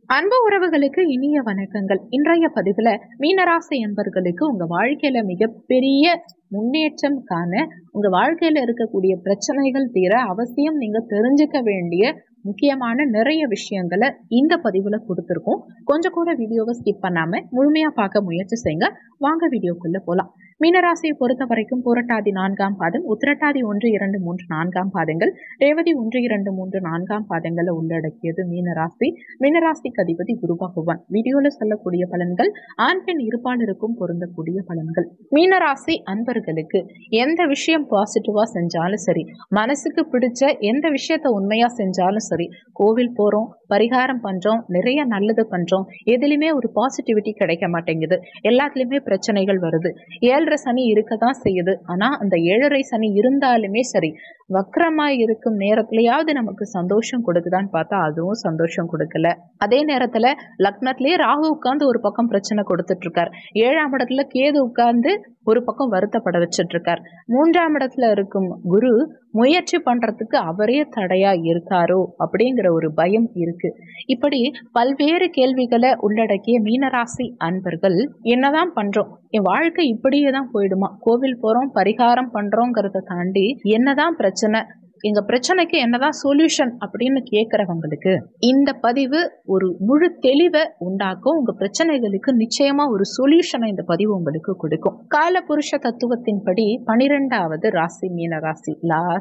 அன்பு உறவுகளுக்கு இனிய வணக்கங்கள். இன்றைய பதிவுல மீனராசி என்பர்களுக்கு உங்க வாழ்க்கையில மிகப்பெரிய முன்னேற்றம் காண, உங்க வாழ்க்கையில இருக்கக்கூடிய பிரச்சனைகள் தீர அவசியம் நீங்க தெரிஞ்சுக்க வேண்டிய முக்கியமான நிறைய விஷயங்களை இந்த பதிவுல கொடுத்துருக்கோம். கொஞ்சம் கூட வீடியோவை ஸ்கிப் பண்ணாம முழுமையா பார்க்க முயற்சி செய்யுங்க. வாங்க வீடியோக்குள்ள போலாம். மீனராசியை பொறுத்த வரைக்கும் புரட்டாதி 4ஆம் பாதம், உத்திரட்டாதி 1, 2, 3, 4ஆம் பாதங்கள், ரேவதி 1, 2, 3, 4ஆம் பாதங்களை உள்ளடக்கியது மீனராசி. மீனராசிக்கு அதிபதி குரு பகவான். வீடியோல சொல்லக்கூடிய பலன்கள் ஆண் பெண் இருப்பாளருக்கும் பொருந்தக்கூடிய பலன்கள். மீனராசி அன்பர்களுக்கு எந்த விஷயம் பாசிட்டிவா செஞ்சாலும் சரி, மனசுக்கு பிடிச்ச எந்த விஷயத்த உண்மையா செஞ்சாலும் சரி, கோவில் போறோம், பரிகாரம் பண்றோம், நிறைய நல்லது பண்றோம், எதுலையுமே ஒரு பாசிட்டிவிட்டி கிடைக்க மாட்டேங்குது, எல்லாத்துலயுமே பிரச்சனைகள் வருது. 7.5 சனி இருக்கதான் செய்யுது. ஆனா அந்த 7.5 சனி இருந்தாலுமே சரி, வக்ரமா இருக்கும் நேரத்திலேயாவது நமக்கு சந்தோஷம் கொடுக்குதான்னு பார்த்தா அதுவும் சந்தோஷம் கொடுக்கல. அதே நேரத்துல லக்னத்திலேயே ராகு உட்கார்ந்து ஒரு பக்கம் பிரச்சனை கொடுத்துட்டு இருக்கார். 7ஆம் இடத்துல கேது உட்கார்ந்து ஒரு பக்கம் வருத்தப்பட வச்சுட்டு இருக்கார். 3ஆம் இடத்துல இருக்கும் குரு முயற்சி பண்றதுக்கு அவரே தடையா இருக்காரோ அப்படிங்கிற ஒரு பயம் இருக்கு. இப்படி பல்வேறு கேள்விகளை உள்ளடக்கிய மீனராசி அன்பர்கள் என்னதான் பண்றோம், என் வாழ்க்கை இப்படியே தான் போயிடுமா, கோவில் போறோம் பரிகாரம் பண்றோங்கிறத தாண்டி என்னதான் பிரச்சனை, எங்க பிரச்சனைக்கு என்னதான் சொல்யூஷன் அப்படின்னு கேட்கறவங்களுக்கு இந்த பதிவு ஒரு முழு தெளிவை உண்டாக்கும். உங்க பிரச்சனைகளுக்கு நிச்சயமா ஒரு சொல்யூஷனை இந்த பதிவு உங்களுக்கு கொடுக்கும். கால புருஷ தத்துவத்தின்படி 12வது ராசி மீனராசி.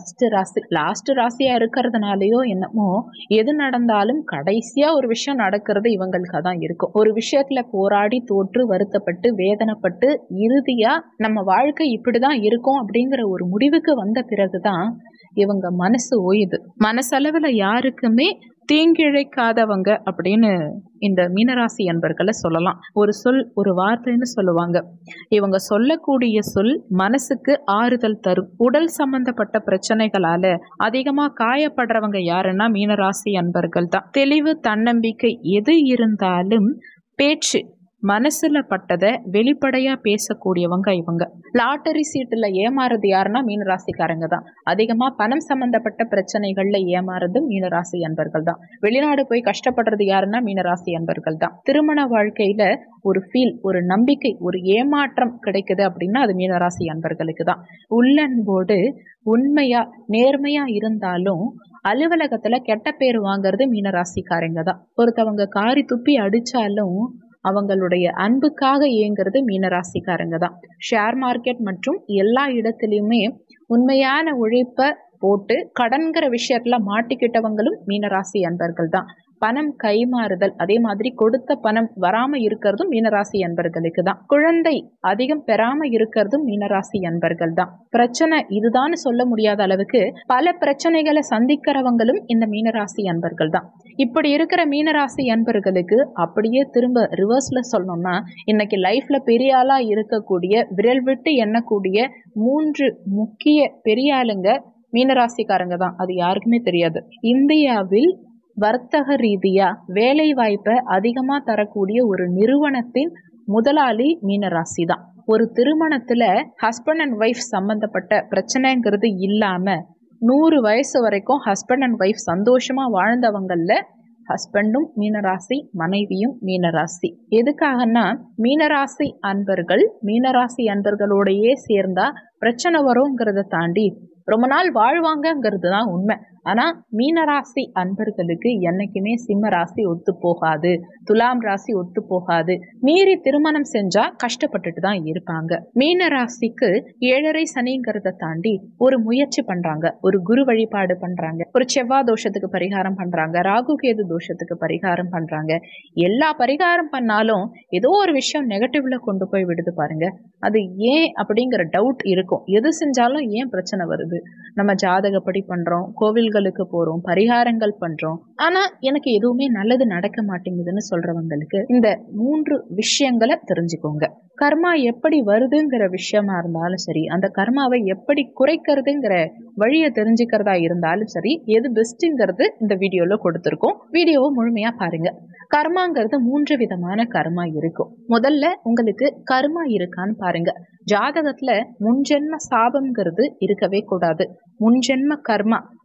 லாஸ்ட் ராசியா இருக்கிறதுனாலயோ என்னமோ எது நடந்தாலும் கடைசியா ஒரு விஷயம் நடக்கிறது இவங்களுக்கு தான் இருக்கும். ஒரு விஷயத்துல போராடி தோற்று வருத்தப்பட்டு வேதனைப்பட்டு இறுதியா நம்ம வாழ்க்கை இப்படிதான் இருக்கும் அப்படிங்கிற ஒரு முடிவுக்கு வந்த பிறகுதான் இவங்க மனசு ஓயுது. மனசளவுல யாருக்குமே தீங்கிழைக்காதவங்க அப்படின்னு இந்த மீனராசி அன்பர்களை சொல்லலாம். ஒரு சொல் ஒரு வார்த்தைன்னு சொல்லுவாங்க. இவங்க சொல்லக்கூடிய சொல் மனசுக்கு ஆறுதல் தரும். உடல் சம்பந்தப்பட்ட பிரச்சனைகளால அதிகமா காயப்படுறவங்க யாருன்னா மீனராசி அன்பர்கள் தான். தெளிவு தன்னம்பிக்கை எது இருந்தாலும் பேச்சு மனசுல பட்டதை வெளிப்படையா பேசக்கூடியவங்க இவங்க. லாட்டரி சீட்டுல ஏமாறுறது யாருன்னா மீனராசிக்காரங்க தான். அதிகமா பணம் சம்பந்தப்பட்ட பிரச்சனைகள்ல ஏமாறுறது மீனராசி அன்பர்கள் தான். வெளிநாடு போய் கஷ்டப்படுறது யாருன்னா மீனராசி அன்பர்கள் தான். திருமண வாழ்க்கையில ஒரு ஃபீல், ஒரு நம்பிக்கை, ஒரு ஏமாற்றம் கிடைக்குது அப்படின்னா அது மீனராசி அன்பர்களுக்கு தான். உள்ளன்போடு உண்மையா நேர்மையா இருந்தாலும் அலுவலகத்துல கெட்ட பேர் வாங்குறது மீனராசிக்காரங்க தான். ஒருத்தவங்க காரி துப்பி அடிச்சாலும் அவங்களுடைய அன்புக்காக இயங்குறது மீனராசிக்காரங்க தான். ஷேர் மார்க்கெட் மற்றும் எல்லா இடத்துலையுமே உண்மையான உழைப்பை போட்டு கடன்கிற விஷயத்துல மாட்டிக்கிட்டவங்களும் மீனராசி அன்பர்கள் தான். பணம் கைமாறுதல், அதே மாதிரி கொடுத்த பணம் வராம இருக்கிறதும் மீனராசி அன்பர்களுக்கு தான். குழந்தை அதிகம் பெறாம இருக்கிறதும் மீனராசி அன்பர்கள் தான். பிரச்சனை இதுதான் சொல்ல முடியாத அளவுக்கு பல பிரச்சனைகளை சந்திக்கிறவங்களும் இந்த மீனராசி அன்பர்கள் தான். இப்படி இருக்கிற மீனராசி அன்பர்களுக்கு அப்படியே திரும்ப ரிவர்ஸ்ல சொல்லணும்னா, இன்னைக்கு லைஃப்ல பெரிய ஆளா இருக்கக்கூடிய விரல் விட்டு எண்ணக்கூடிய 3 முக்கிய பெரிய ஆளுங்க மீனராசிக்காரங்க தான். அது யாருக்குமே தெரியாது. இந்தியாவில் வர்த்தக ரீதியா வேலை வாய்ப்பை அதிகமா தரக்கூடிய ஒரு நிறுவனத்தின் முதலாளி மீனராசி தான். ஒரு திருமணத்துல ஹஸ்பண்ட் அண்ட் ஒய்ஃப் சம்பந்தப்பட்ட பிரச்சனைங்கிறது இல்லாம 100 வயசு வரைக்கும் ஹஸ்பண்ட் அண்ட் ஒய்ஃப் சந்தோஷமா வாழ்ந்தவங்கள்ல ஹஸ்பண்டும் மீனராசி, மனைவியும் மீனராசி. எதுக்காகனா மீனராசி அன்பர்களோடையே சேர்ந்தா பிரச்சனை வருங்கிறத தாண்டி ரொம்ப நாள் வாழ்வாங்கிறது தான் உண்மை. ஆனா மீனராசி அன்பர்களுக்கு என்னைக்குமே சிம்ம ராசி ஒத்து போகாது, துலாம் ராசி ஒத்து போகாது. மீறி திருமணம் செஞ்சா கஷ்டப்பட்டுட்டு தான் இருப்பாங்க. மீன ராசிக்கு 7.5 சனிங்கிறத தாண்டி ஒரு முயற்சி பண்றாங்க, ஒரு குரு வழிபாடு பண்றாங்க, ஒரு செவ்வாய் தோஷத்துக்கு பரிகாரம் பண்றாங்க, ராகு கேது தோஷத்துக்கு பரிகாரம் பண்றாங்க. எல்லா பரிகாரம் பண்ணாலும் ஏதோ ஒரு விஷயம் நெகட்டிவ்ல கொண்டு போய் விடுது பாருங்க. அது ஏன் அப்படிங்கிற டவுட் இருக்கும். எது செஞ்சாலும் ஏன் பிரச்சனை வருது, நம்ம ஜாதகப்படி பண்றோம், கோவில்களுக்கு போறோம், பரிகாரங்கள் பண்றோம், ஆனா எனக்கு எதுவுமே நல்லது நடக்க மாட்டேங்குதுன்னு சொல்றவங்களுக்கு இந்த 3 விஷயங்களை தெரிஞ்சுக்கோங்க. கர்மா எப்படி வருதுங்கிற விஷயமா இருந்தாலும் சரி, அந்த கர்மாவை எப்படி குறைக்கிறதுங்கிற வழியை தெரிஞ்சுக்கிறதா இருந்தாலும் சரி, எது பெஸ்ட்ங்கிறது இந்த வீடியோல கொடுத்துருக்கோம். வீடியோவை முழுமையா பாருங்க. கர்மாங்கிறது 3 விதமான கர்மா இருக்கும். முதல்ல உங்களுக்கு கர்மா இருக்கான்னு பாருங்க. ஜாதகத்துல முன்ஜென்ம சாபம்ங்கிறது இருக்கவே கூடாது. முன்ஜென்ம கர்மா,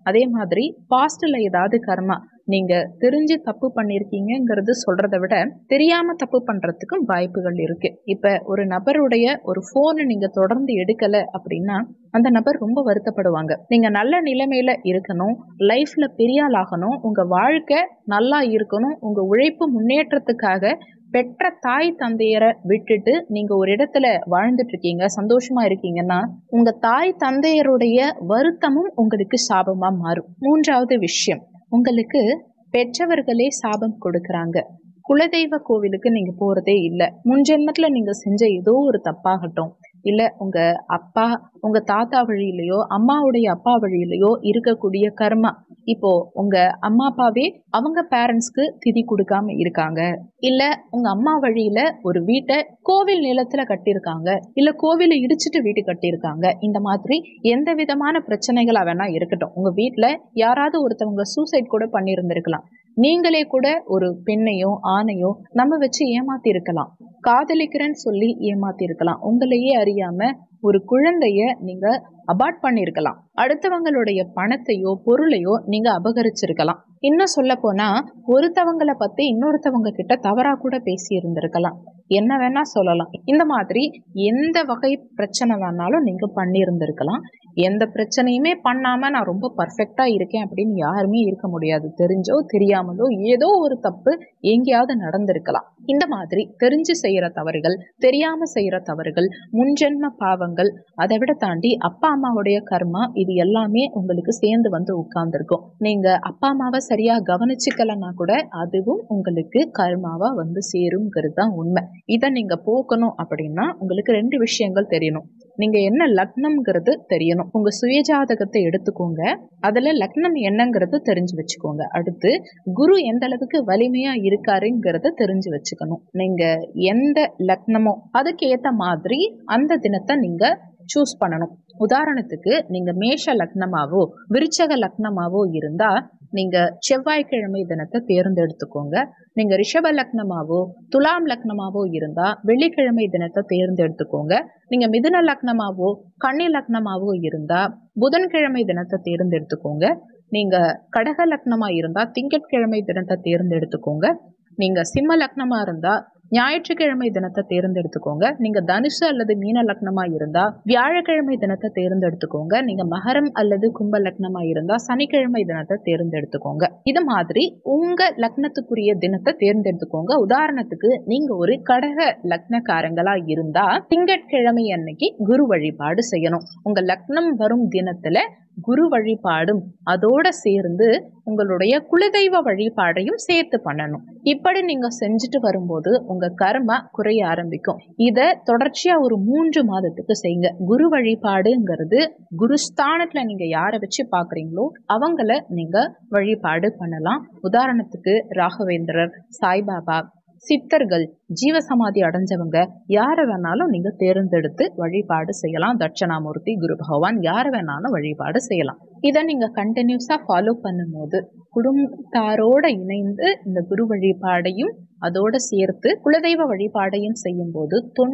அதே மாதிரி பாஸ்ட்ல ஏதாவது கர்மா நீங்க தெரிஞ்சு தப்பு பண்ணிருக்கீங்கிறது சொல்றதை விட தெரியாம தப்பு பண்றதுக்கும் வாய்ப்புகள் இருக்கு. இப்ப ஒரு நபருடைய ஒரு போனை நீங்க தொடர்ந்து எடுக்கல அப்படின்னா அந்த நபர் ரொம்ப வருத்தப்படுவாங்க. நீங்க நல்ல நிலைமையில இருக்கணும், லைஃப்ல பெரிய ஆள் ஆகணும், உங்க வாழ்க்கை நல்லா இருக்கணும், உங்க உழைப்பு முன்னேற்றத்துக்காக பெற்ற தாய் தந்தையரை விட்டுட்டு நீங்க ஒரு இடத்துல வாழ்ந்துட்டு இருக்கீங்க, சந்தோஷமா இருக்கீங்கன்னா உங்க தாய் தந்தையருடைய வருத்தமும் உங்களுக்கு சாபமா மாறும். மூன்றாவது விஷயம், உங்களுக்கு பெற்றவர்களே சாபம் கொடுக்கறாங்க. குலதெய்வ கோவிலுக்கு நீங்க போறதே இல்லை, முன்ஜென்மத்துல நீங்க செஞ்ச ஏதோ ஒரு தப்பாகட்டும், இல்ல உங்க அப்பா உங்க தாத்தா வழியிலையோ அம்மாவுடைய அப்பா வழியிலையோ இருக்கக்கூடிய கர்மா, இப்போ உங்க அம்மா அப்பாவே அவங்க பேரண்ட்ஸ்க்கு திதி கொடுக்காம இருக்காங்க, இல்ல உங்க அம்மா வழியில ஒரு வீட்டை கோவில் நிலத்துல கட்டியிருக்காங்க, இல்ல கோவிலை இடிச்சிட்டு வீட்டு கட்டியிருக்காங்க. இந்த மாதிரி எந்த விதமான பிரச்சனைகளா வேணா இருக்கட்டும், உங்க வீட்டுல யாராவது ஒருத்தவங்க சூசைட் கூட பண்ணியிருந்திருக்கலாம், நீங்களே கூட ஒரு பெண்ணையோ ஆணையோ நம்ம வச்சு ஏமாத்தி இருக்கலாம், காதலிக்கிறேன்னு சொல்லி ஏமாத்தி இருக்கலாம், உங்களையே அறியாம ஒரு குழந்தைய நீங்க அபார்ட் பண்ணிருக்கலாம், அடுத்தவங்களுடைய பணத்தையோ பொருளையோ நீங்க அபகரிச்சிருக்கலாம், இன்னும் சொல்ல போனா ஒருத்தவங்களை பத்தி இன்னொருத்தவங்க கிட்ட தவறா கூட பேசி இருந்திருக்கலாம், என்ன வேணா சொல்லலாம். இந்த மாதிரி எந்த வகை பிரச்சனை வேணாலும் நீங்க பண்ணி இருந்திருக்கலாம். எந்த பிரச்சனையுமே பண்ணாம நான் ரொம்ப பர்ஃபெக்டா இருக்கேன் அப்படின்னு யாருமே இருக்க முடியாது. தெரிஞ்சோ தெரியாமலோ ஏதோ ஒரு தப்பு எங்கேயாவது நடந்திருக்கலாம். இந்த மாதிரி தெரிஞ்சு செய்யற தவறுகள், தெரியாம செய்யற தவறுகள், முன்ஜென்ம பாவங்கள், அதை விட தாண்டி அப்பா அம்மாவுடைய கர்மா, இது எல்லாமே உங்களுக்கு சேர்ந்து வந்து உட்கார்ந்துருக்கும். நீங்க அப்பா அம்மாவை சரியா கவனிச்சுக்கலன்னா கூட அதுவும் உங்களுக்கு கர்மாவா வந்து சேருங்கிறது தான் உண்மை. இதை நீங்க போக்கணும் அப்படின்னா உங்களுக்கு 2 விஷயங்கள் தெரியணும். நீங்க என்ன லக்னம்ங்கிறது தெரியணும். உங்க சுயஜாதகத்தை எடுத்துக்கோங்க, அதுல லக்னம் என்னங்கிறது தெரிஞ்சு வச்சுக்கோங்க. அடுத்து குரு எந்த அளவுக்கு வலிமையா இருக்காருங்கிறத தெரிஞ்சு வச்சுக்கணும். நீங்க எந்த லக்னமோ அதுக்கு ஏத்த மாதிரி அந்த தினத்தை நீங்க சூஸ் பண்ணணும். உதாரணத்துக்கு நீங்க மேஷ லக்னமாவோ விருச்சக லக்னமாவோ இருந்தா நீங்க செவ்வாய்க்கிழமை தினத்தை தேர்ந்தெடுத்துக்கோங்க. நீங்க ரிஷப லக்னமாவோ துலாம் லக்னமாவோ இருந்தா வெள்ளிக்கிழமை தினத்தை தேர்ந்தெடுத்துக்கோங்க. நீங்க மிதுன லக்னமாவோ கன்னி லக்னமாவோ இருந்தா புதன்கிழமை தினத்தை தேர்ந்தெடுத்துக்கோங்க. நீங்க கடக லக்னமா இருந்தா திங்கட்கிழமை தினத்தை தேர்ந்தெடுத்துக்கோங்க. நீங்க சிம்ம லக்னமா இருந்தா ஞாயிற்றுக்கிழமை தினத்தை தேர்ந்தெடுத்துக்கோங்க. நீங்க தனுசு அல்லது மீன லக்னமா இருந்தா வியாழக்கிழமை தினத்தை தேர்ந்தெடுத்துக்கோங்க. நீங்க மகரம் அல்லது கும்ப லக்னமா இருந்தா சனிக்கிழமை தினத்தை தேர்ந்தெடுத்துக்கோங்க. இது மாதிரி உங்க லக்னத்துக்குரிய தினத்தை தேர்ந்தெடுத்துக்கோங்க. உதாரணத்துக்கு நீங்க ஒரு கடக லக்னக்காரங்களா இருந்தா திங்கட்கிழமை அன்னைக்கு குரு வழிபாடு செய்யணும். உங்க லக்னம் வரும் தினத்துல குரு வழிபாடும் அதோட சேர்ந்து உங்களுடைய குலதெய்வ வழிபாடையும் சேர்த்து பண்ணணும். இப்படி நீங்க செஞ்சுட்டு வரும்போது உங்க கர்மா குறைய ஆரம்பிக்கும். இத தொடர்ச்சியா ஒரு 3 மாதத்துக்கு செய்யுங்க. குரு வழிபாடுங்கிறது குருஸ்தானத்துல நீங்க யாரை வச்சு பாக்குறீங்களோ அவங்கள நீங்க வழிபாடு பண்ணலாம். உதாரணத்துக்கு ராகவேந்திரர், சாய்பாபா, சித்தர்கள், ஜீவசமாதி அடைஞ்சவங்க யாரை வேணாலும் நீங்க தேர்ந்தெடுத்து வழிபாடு செய்யலாம். தட்சணாமூர்த்தி, குரு பகவான், யாரை வேணாலும் வழிபாடு செய்யலாம். இதை நீங்க கண்டினியூஸா ஃபாலோ பண்ணும்போது குடும்பத்தாரோட இணைந்து இந்த குரு வழிபாடையும் அதோட சேர்த்து குலதெய்வ வழிபாடையும் செய்யும் போது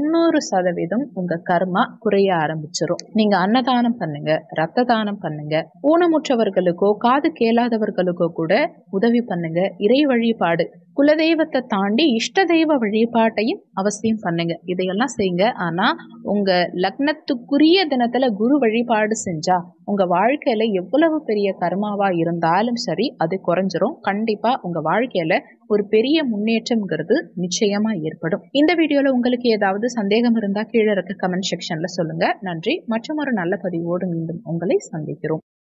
90% உங்க கர்மா குறைய ஆரம்பிச்சிடும். நீங்க அன்னதானம் பண்ணுங்க, ரத்த தானம் பண்ணுங்க, ஊனமுற்றவர்களுக்கோ காது கேளாதவர்களுக்கோ கூட உதவி பண்ணுங்க. இறை வழிபாடு, குலதெய்வத்தை தாண்டி இஷ்ட தெய்வ வழிபாட்டையும் அவசியம் பண்ணுங்க. இதையெல்லாம் செய்யுங்க. ஆனா உங்க லக்னத்துக்குரிய தினத்துல குரு வழிபாடு செஞ்சா உங்க வாழ்க்கையில எவ்வளவு பெரிய கர்மாவா இருந்தாலும் சரி அது குறைஞ்சிரும். கண்டிப்பா உங்க வாழ்க்கையில ஒரு பெரிய முன்னேற்றம்ங்கிறது நிச்சயமா ஏற்படும். இந்த வீடியோல உங்களுக்கு ஏதாவது சந்தேகம் இருந்தா கீழே இருக்க கமெண்ட் செக்ஷன்ல சொல்லுங்க. நன்றி. மற்றும் ஒரு நல்ல பதிவோடு மீண்டும் உங்களை சந்திக்கிறோம்.